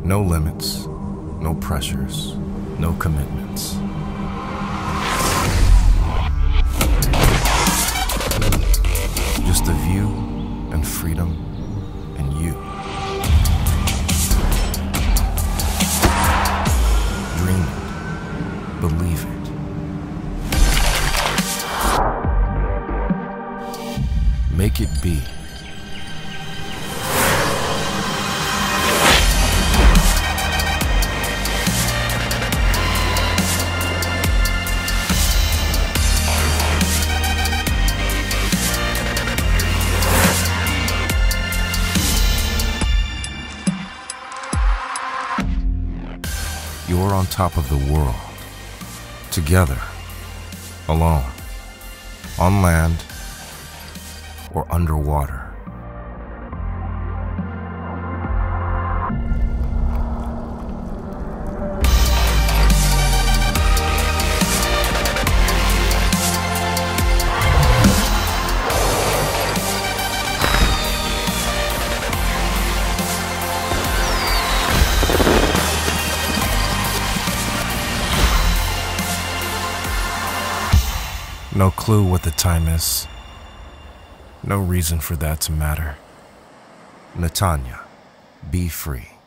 No limits, no pressures, no commitments. Just a view and freedom and you. Dream it, believe it. Make it be. You're on top of the world, together, alone, on land or underwater. No clue what the time is. No reason for that to matter. Netanya, be free.